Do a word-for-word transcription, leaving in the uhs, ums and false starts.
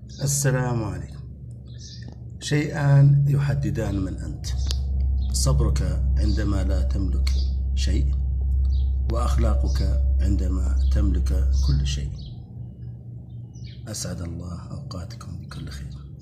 السلام عليكم. شيئان يحددان من أنت: صبرك عندما لا تملك شيء، وأخلاقك عندما تملك كل شيء. أسعد الله أوقاتكم بكل خير.